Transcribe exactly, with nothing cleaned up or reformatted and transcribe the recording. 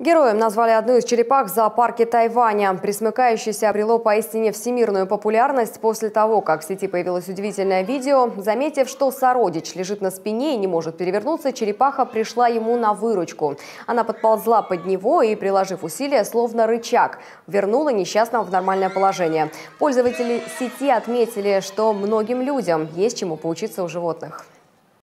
Героем назвали одну из черепах в зоопарке Тайваня. Пресмыкающееся обрело поистине всемирную популярность после того, как в сети появилось удивительное видео. Заметив, что сородич лежит на спине и не может перевернуться, черепаха пришла ему на выручку. Она подползла под него и, приложив усилия, словно рычаг, вернула несчастного в нормальное положение. Пользователи сети отметили, что многим людям есть чему поучиться у животных.